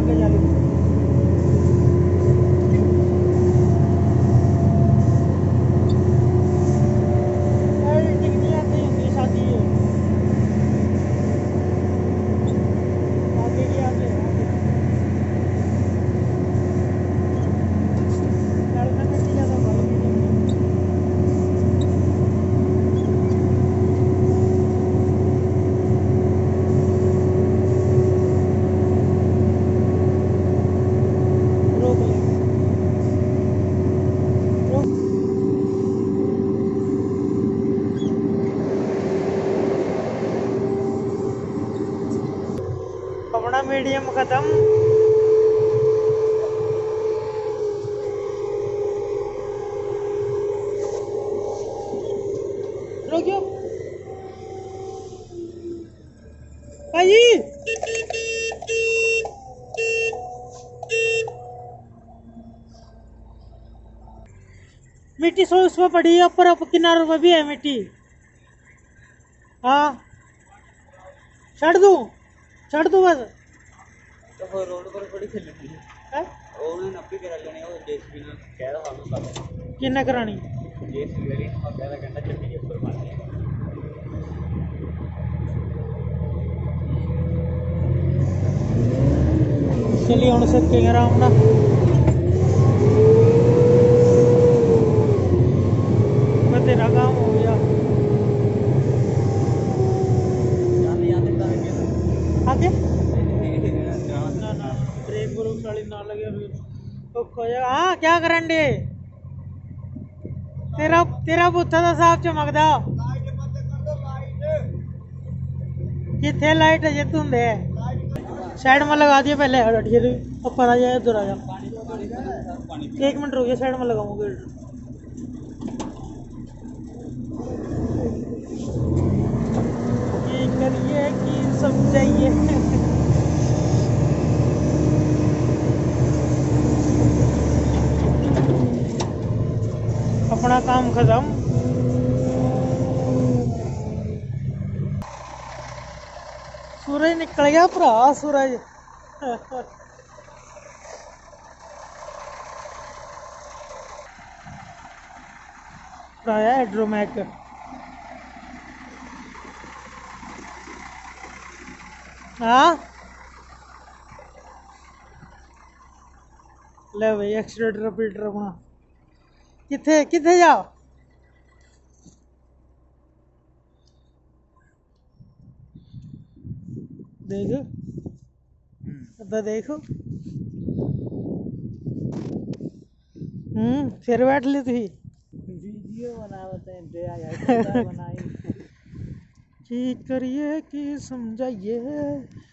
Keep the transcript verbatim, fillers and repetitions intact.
आगे जा ली अपना मीडियम खत्म। रोकियो भाई। मिट्टी सो उसमें पड़ी है, ऊपर किनारों में भी है मिट्टी। हाँ छड़ दूं छड़ दूं बस। तो रोड पर बड़ी खेलनी है ਉਹਨੇ ਨੱਪੀ ਕਰਾ ਲੈਣੇ ਉਹ ਜੇਸੀਬੀ ਨਾਲ ਕਹਿ ਰਹਾ ਸਾਨੂੰ ਕਰ ਕਿੰਨੇ ਕਰਾਣੀ ਜੇਸੀਬੀ ਵਾਲੀ ਨੂੰ ਮੈਂ ਕਹਿਦਾ ਕਹਿੰਦਾ ਚੱਟੀ ਦੇ ਉੱਪਰ ਮਾਰਨੀ चलिए हम सकेंगे आराम ना। तेरा काम हो गया आगे ना ना ब्रेक ब्रूक वाली ना लगे तो खोया। हाँ क्या करन दे तेरा तेरा बुत्था तो साफ चमकदा किथे लाइट है तू दे साइड में लगा दिया पहले हटिए ऊपर आ जाए उधर आ जा। एक मिनट रुकिए साइड में लगाऊंगा। ये करिए कि समझाइए अपना काम खत्म। सूरज निकल गया भरा सूरज हाइड्रोमैक हाँ ले भाई एक्सीलेटर फिल्टर अपना किथे किथे जा देख देखो हम्म फिर बैठ ली थी वीडियो बनावते बनाई की करिए कि समझाइए।